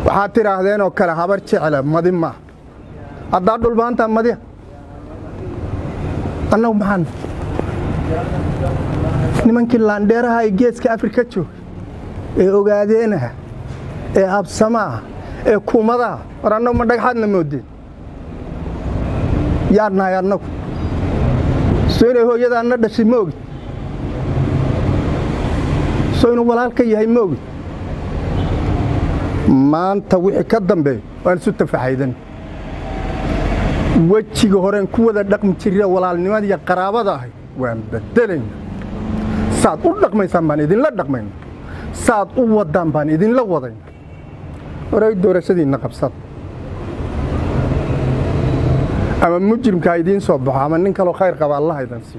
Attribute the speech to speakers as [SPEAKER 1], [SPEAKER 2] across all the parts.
[SPEAKER 1] waxaad tiraahdeen oo kale habar jecel madi ma hadda dhulbaanta madi annagu maxaan nimankii laandheeraha ee geeska Afrika joog ee ogaadeena ee absama ee kumada waranno ma dhagxadna moodeen yaadna yaadna soo hooyadaana dhashay moog soo inuu walaalka yahay moog maanta wixii ka dambeeyay waan isu tafaxaydan wajiga horeen ku wada dhaqmi jiray walaalnimada iyo qaraabada ahay waan bedelayna saad u dhaqmaysan baan idin la dhaqmayna saad u wadaan baan idin la wadayna horay doorashadiina qabsad ama mujrimka idin soo baxo ama nin kale khayr qaba Allah idan si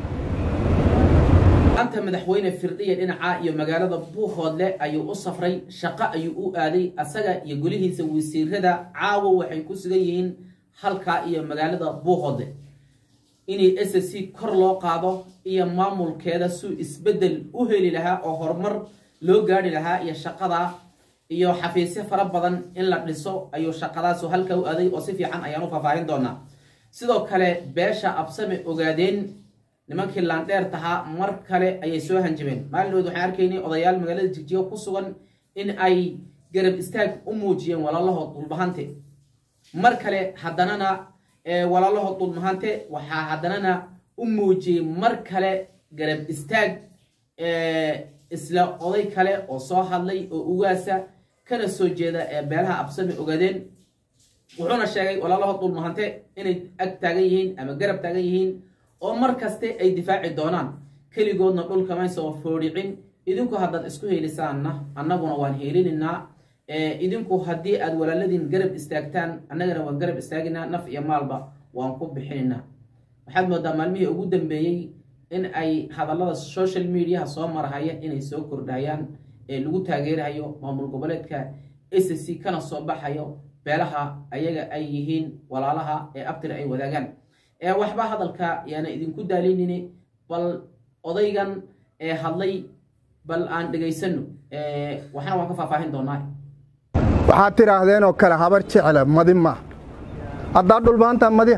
[SPEAKER 2] anta madaxweyne firdhiye dhinaca iyo magaalada Buuhoodle ayuu u safray shaqo ayuu u aaday asaga iyo golihiisa wasiirada caawa waxay ku sugan yihiin halka iyo magaalada Buuhoodle inay SSC kor loo qaado iyo maamulkeeda suu isbedel u heli lahaa oo horumar loo gaari lahaa iyo shaqada iyo xafiisyo fara badan in la dhiso ayuu shaqadaas halka u aaday oo si fiican ayaan u faahfaahin doonaa sidoo kale beesha absame ogaadeen nimankii laandheer tahaa mar kale ayay soo hanjabeen maalmood waxaan arkaynay odayaal magaalada Jigjiga ku sugan in ay garab istaag u muujiyeen walaalahood dhulbahante mar kale hadanana walaalahood dhulbahante waxa hadanana u muujiyay mar kale garab istaag isla oday kale oo soo hadlay oo ugaasa kana soo jeeda beelaha absame ogaadeen wuxuuna sheegay walaalahood dhulbahante inay ag taagan yihiin ama garab taagan yihiin oo markaste ay difaaci doonaan kaligoodna dhulka ma soo fooricin idinku hadad isku heelisaanna annaguna waan heelinina idinku hadii aad walaaladin garab istaagtaan annagana waan garab istaagina naf iyo maalba waan ku bixinina waxaad moodaa maalmihii ugu dambeeyay in ay hadallada social media soo marahayeen inay soo kordhayaan lagu taageerayo maamul goboleedka SSC kana soo baxayo beelaha ayaga ay yihiin walaalaha ee abtir ay wadaagaan waxba hadalka yaana idinku daalinine bal odaygan hadlay bal aan dhageysano waxana waan ka faahfaahin doonaa
[SPEAKER 1] waxaad tiraahdeen oo kale habar jecel madi ma hadda dhulbaanta madi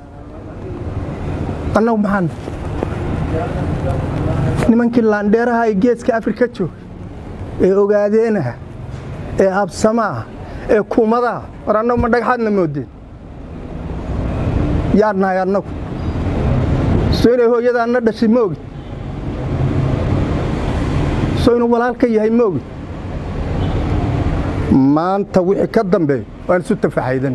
[SPEAKER 1] annagu maxaan nimankii laandheeraha ee geeska Afrika joog ee ogaadeena ee absama ee kumada waranno ma dhagxadna moodeen yaadna yaadna soo hooyadaana dhashay moog soo inuu walaalka yahay moog maanta wixii ka dambeeyay waan isu tafaxaydan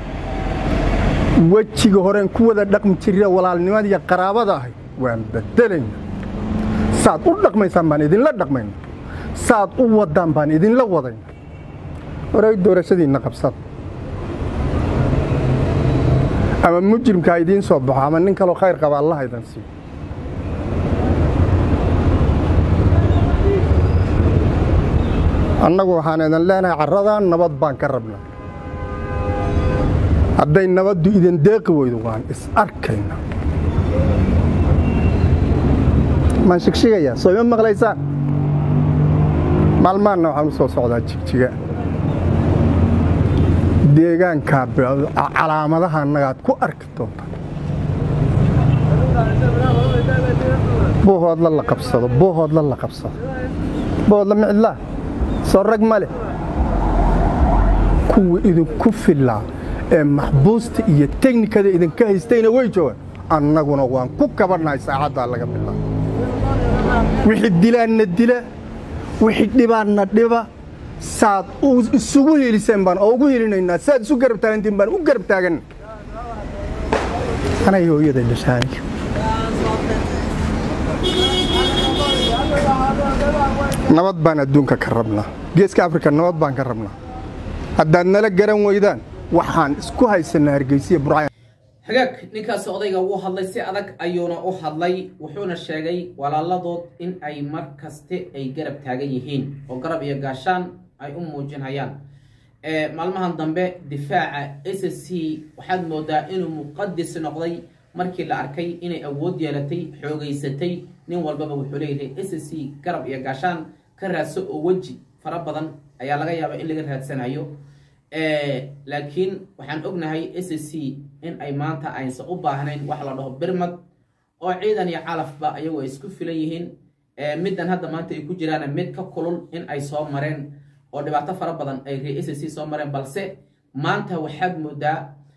[SPEAKER 1] wajiga horeen ku wada dhaqmi jiray walaalnimada iyo qaraabada ahay waan bedelayna saad u dhaqmaysan baan idin la dhaqmayna saad u wadaan baan idin la wadayna horay doorashadiina qabsad ama mujrimka idin soo baxo ama nin kale khayr qaba Allah idan si annagu waxaan idin leenahay carradan nabad baan ka rabnaa hadday nabaddu idin deeqi weydo waan is arkayna ma shigshigaya soo ma maqlaysaan maalmaana waxaan u soo socdaa Jigjiga deegaanka calaamadaha nagaad ku arki doonta Buuhoodle la qabsado Buuhoodle la qabsado Buuhoodle micilla soo rag male kuwa idinku filaa ee maxbuusta iyo teknikada idinka haystayna way joogaan annaguna waan ku kabanahay saacada laga bilaabo wixii dilaana dila wixii dhibaana dhiba saad isugu heliseen baan oo ugu helinaynaa saad isu garab taagantiin baan u garab taagan ana hooyada dhashay nabad baan adduunka ka rabnaa geeska Afrika nabad baan ka rabnaa haddaad nala garan weydaan waxaan isku haysanaa Hargeysa Burcaan
[SPEAKER 2] hagaag ninkaas odayga uu hadlay si adag ayuuna u hadlay wuxuuna sheegay walaaladood in ay markaste ay garab taagan yihiin oo garab iyo gaashaan ay u muujinayaan maalmahan dambe difaaca SSC waxaad moodaa inuu muqaddis noqday markii la arkay inay awood yeelatay xoogaysatay nin walbaba wuxuu leeyahay SSC garab iyo gaashaan ka raadso oo waji fara badan ayaa laga yaabaa in laga raadsanayo laakiin waxaan ognahay SSC in ay maanta aysan u baahnayn wax la dhaho birmad oo ciidan iyo calafba ayagoo isku filan yihiin middan hadda maanta ay ku jiraan mid ka kulul in ay soo mareen oo dhibaato fara badan ay SSC soo mareen balse maanta waxaad moodaa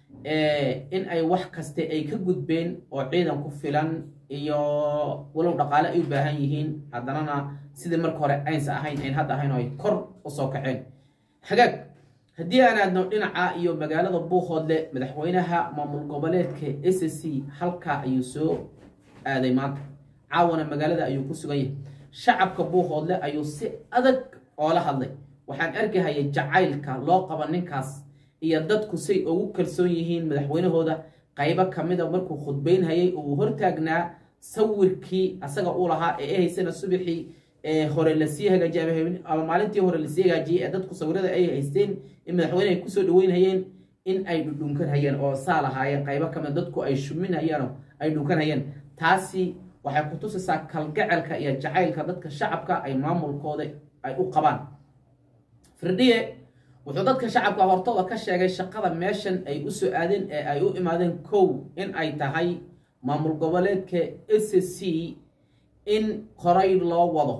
[SPEAKER 2] in ay wax kaste ay ka gudbeen oo ciidan ku filan iyo walow dhaqaale ay u baahan yihiin haddana sidii marka hore aysan ahayn in hadda ahayn oo ay kor u soo kaceen hagaag haddii aan aadno dhinaca iyo magaalada Buuhoodle madaxweynaha maamul goboleedka SSC halka ayuu soo aaday maanta caawana magaalada ayuu ku sugan yahay shacabka Buuhoodle ayuu si adag oo la hadlay waxaan arkayay jacaylka loo qaba ninkaas iyo dadku say ugu kalsoon yihiin madaxweynahooda qaybo kamida markuu khudbeynayay oo hortaagnaa sawirkii asaga uu lahaa ee haysana subaxii hore la sii hagaajiyay ama maalintii hore la sii hagaajiyay dadku sawirada ay haysteen in madaxweynaha ku soo dhaweynayeen in ay dhudhunkan hayeen oo saalahaayeen qaybo kamida dadku ay shuminayaan ay dhunkan hayeen taasi waxay ku tusaysaa kalgacelka iyo jacaylka dadka shacabka ay maamulkooda ay u qabaan firdhiye wuxuu dadka shacabka hortooda ka sheegay shaqada meeshan ay u soo aadeen ee ay u imaadeen kow in ay tahay maamul goboleedka SSC in qoray loo wado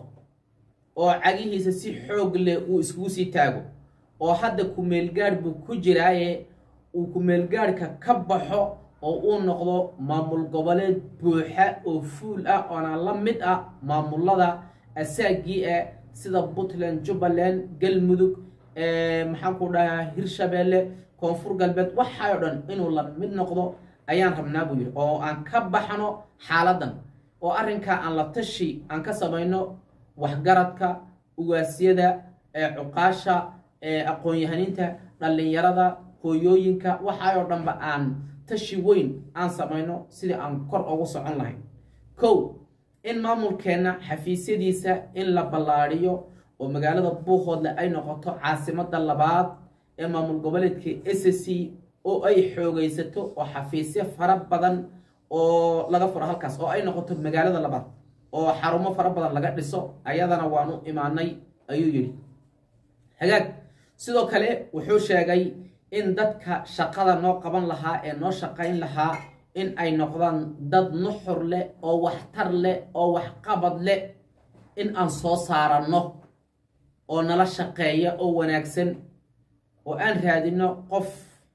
[SPEAKER 2] oo cagihiisa si xoog leh uu isku sii taago oo hadda ku meel gaar buu ku jiraaye uu ku meel gaarka ka baxo oo uu noqdo maamul goboleed buuxa oo fuul ah oo aan la mid ah maamulada asaagii sida Puntland, Jubaland, Galmudug maxaan ku dhahaa Hirshabelle, Koonfur Galbeed waxa oo dhan inuu la mid noqdo ayaan rabnaa buu yiri oo aan ka baxno xaaladan oo arrinka aan la tashi aan ka samayno waxgaradka ugaasiyada cuqaasha aqoon-yahaninta dhalinyarada hooyooyinka waxa oo dhanba aan tashi weyn aan samayno sidii aan kor ugu socon lahayn kow in maamulkeena xafiisyadiisa in la ballaariyo oo magaalada Buuhoodle ay noqoto caasimada labaad ee maamul goboleedka SSC oo ay xoogaysato oo xafiisyo fara badan oo laga furo halkaas oo ay noqoto magaalada labaad oo xarumo fara badan laga dhiso ayadana waanu imaanay ayuu yiri hagaag sidoo kale wuxuu sheegay in dadka shaqada noo qaban lahaa ee noo shaqayn lahaa in ay noqdaan dad nuxur leh oo waxtar leh oo wax qabad leh in aan soo saarano oo nala shaqeeya oo wanaagsan oo aan raadino qof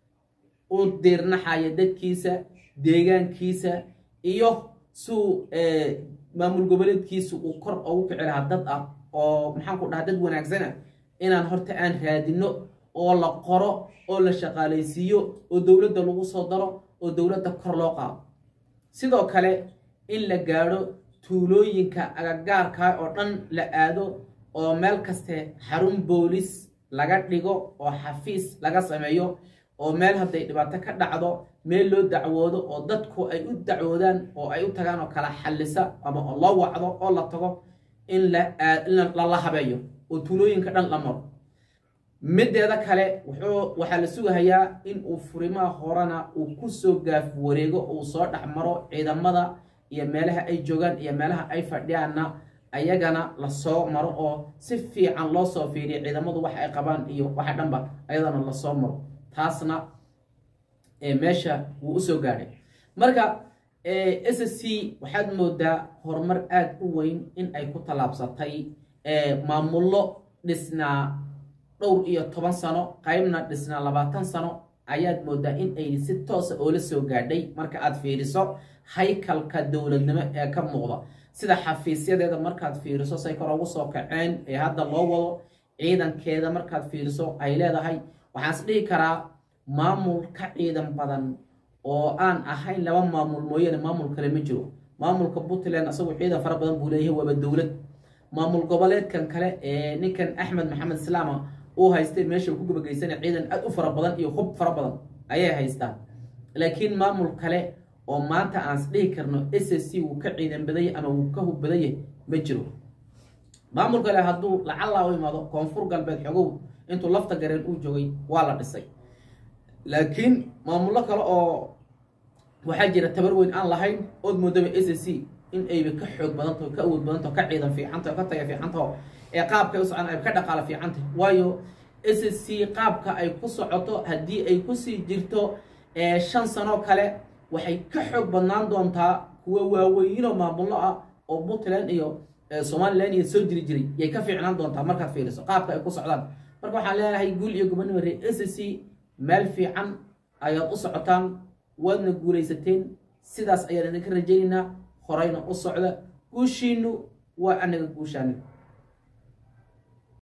[SPEAKER 2] u dirnaxaya dadkiisa deegaankiisa iyo suu maamul goboleedkiisa uu kor ugu kici lahaa dad ah oo maxaan ku dhahaa dad wanaagsan inaan horta aan raadino oo la qoro oo la shaqaalaysiiyo oo dawladda lagu soo daro oo dawladda kor loo qaado sidoo kale in la gaaro tuulooyinka agagaarka oo dhan la aado oo meel kaste xarun boolis laga dhigo oo xafiis laga sameeyo oo meel haday dhibaato ka dhacdo meel loo dacwoodo oo dadku ay u dacwoodaan oo ay u tagaan oo kala xalisa ama loo wacdo oo la tago in la habeeyo oo tuulooyinka dhan la maro mideeda kale waxa la sugayaa in uu furimaha horana uu ku soo gaaf wareego oo soo dhaxmaro ciidamada iyo meelaha ay joogan iyo meelaha ay fadhiyaana ayagana la soo maro oo si fiican loo soo fiiriyo ciidamadu wax ay qabaan iyo waxa dhanba ayadana la soo maro taasna meesha wuu u soo gaaray marka SSC waxaad moodaa horumar aad u weyn in ay ku talaabsatay maamullo dhisnaa dhowr iyo 10 sano qaybna dhisnaa 20 sano ayaad moodaa in ay si toos ah oo la soo gaadhay marka aad fiiriso haykalka dawladnimo ee ka muuqda sida xafiisyadeeda markaad fiiriso say kor ugu soo kaceen ee hadda loo wado ciidankeeda markaad fiiriso ay leedahay waxaan is dhihi karaa maamul ka ciidan badan oo aan ahayn laba maamul mooyane maamul kale ma jiro maamulka Puntland asagu ciidan fara badan buu leeyahay waba dawlad maamul goboleedkan kale ee ninkan Axmed Maxamed Salaama oo haystay meesha ku gabagaysan ciidan aad u fara badan iyo hub fara badan ayay haystaan laakiin maamul kale oo maanta aan isdhihi karno SSC uu ka ciidan baday ama uu ka hub baday ma jiro maamul kale hadduu lacala u imaado Koonfur Galbeed xogow intuu lafta gareen uu joogay waa la dhisay laakiin maamullo kale oo waxaa jira tabar weyn aan lahayn oo moodaba SSC in ay ka xoog badan tahay ka awood badan tahay ka ciidan fiican tahay ka tayo fiican tahay qaabka ay u socdaan ay ka dhaqaala fiicantay waayo SSC qaabka ay ku socoto haddii ay ku sii jirto 5 sano kale waxay ka xoog badnaan doontaa kuwa waaweyn oo maamullo ah oo Puntland iyo Somaliland iyo soo jiray yay ka fiicnaan doontaa markaad fiiriso qaabka ay ku socdaan marka waxaan leeyahay guul iyo gobonimo reer SSC meel fiican ayaad u socotaan wadna guulaysateen sidaas ayaan idinka rajaynaynaa horeyna u socda guushiinu waa anaga guushaana